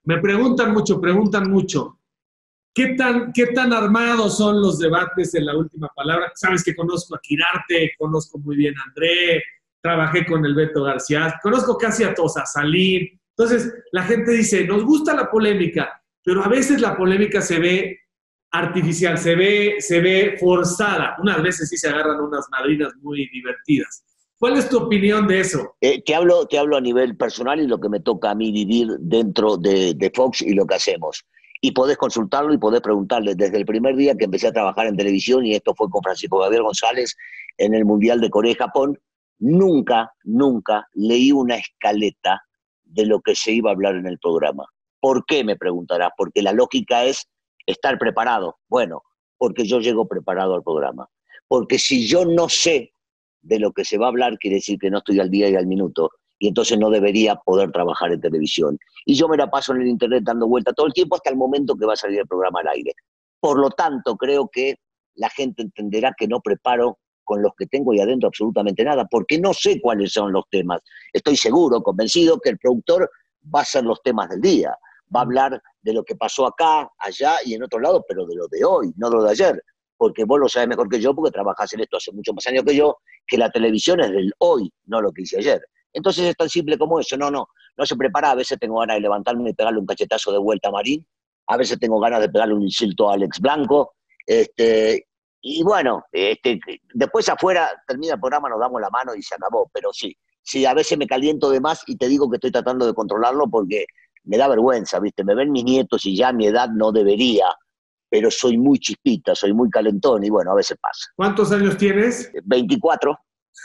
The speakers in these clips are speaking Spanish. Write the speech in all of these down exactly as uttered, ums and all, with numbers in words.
Me preguntan mucho, preguntan mucho. ¿Qué tan, ¿Qué tan armados son los debates en La Última Palabra? Sabes que conozco a Quirarte, conozco muy bien a André, trabajé con el Beto García, conozco casi a todos, a Salim. Entonces, la gente dice, nos gusta la polémica, pero a veces la polémica se ve artificial, se ve, se ve forzada. Unas veces sí se agarran unas madrinas muy divertidas. ¿Cuál es tu opinión de eso? Eh, te, hablo, te hablo a nivel personal y lo que me toca a mí vivir dentro de, de Fox y lo que hacemos. Y podés consultarlo y podés preguntarle. Desde el primer día que empecé a trabajar en televisión, y esto fue con Francisco Javier González en el Mundial de Corea y Japón, nunca, nunca leí una escaleta de lo que se iba a hablar en el programa. ¿Por qué, me preguntarás? Porque la lógica es estar preparado. Bueno, porque yo llego preparado al programa. Porque si yo no sé de lo que se va a hablar, quiere decir que no estoy al día y al minuto, y entonces no debería poder trabajar en televisión. Y yo me la paso en el internet dando vuelta todo el tiempo hasta el momento que va a salir el programa al aire. Por lo tanto, creo que la gente entenderá que no preparo con los que tengo ahí adentro absolutamente nada, porque no sé cuáles son los temas. Estoy seguro, convencido, que el productor va a hacer los temas del día. Va a hablar de lo que pasó acá, allá y en otro lado, pero de lo de hoy, no de lo de ayer. Porque vos lo sabés mejor que yo, porque trabajás en esto hace muchos más años que yo, que la televisión es del hoy, no lo que hice ayer. Entonces es tan simple como eso. No, no, no se prepara. A veces tengo ganas de levantarme y pegarle un cachetazo de vuelta a Marín. A veces tengo ganas de pegarle un insulto a Alex Blanco. Este, y bueno, este, después afuera termina el programa, nos damos la mano y se acabó. Pero sí, sí, a veces me caliento de más y te digo que estoy tratando de controlarlo porque me da vergüenza, ¿viste? Me ven mis nietos y ya a mi edad no debería, pero soy muy chispita, soy muy calentón y bueno, a veces pasa. ¿Cuántos años tienes? veinticuatro.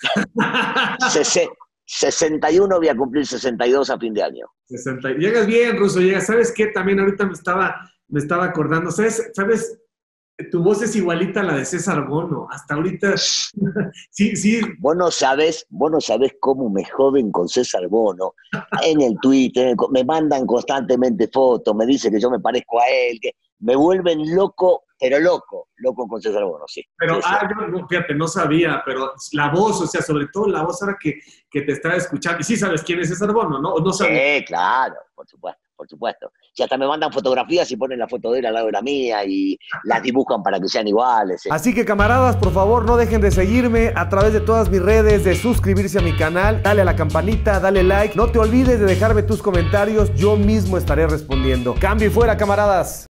sesenta y uno, voy a cumplir sesenta y dos a fin de año. sesenta. Llegas bien, Ruso, llegas. ¿Sabes qué? También ahorita me estaba, me estaba acordando. ¿Sabes? ¿Sabes? Tu voz es igualita a la de César Bono. Hasta ahorita. Sí, sí. Vos no sabés, vos no sabés cómo me joden con César Bono. En el Twitter, me mandan constantemente fotos, me dicen que yo me parezco a él, que me vuelven loco, pero loco, loco con César Bono, sí. Pero, sí, ah, sí. yo no, fíjate, no sabía, pero la voz, o sea, sobre todo la voz ahora que, que te estaba escuchando. Y sí sabes quién es César Bono, ¿no? ¿No sabes? Sí, claro, por supuesto, por supuesto. Si hasta me mandan fotografías y ponen la foto de él al lado de la mía y las dibujan para que sean iguales. ¿Sí? Así que, camaradas, por favor, no dejen de seguirme a través de todas mis redes, de suscribirse a mi canal, dale a la campanita, dale like. No te olvides de dejarme tus comentarios, yo mismo estaré respondiendo. Cambio y fuera, camaradas.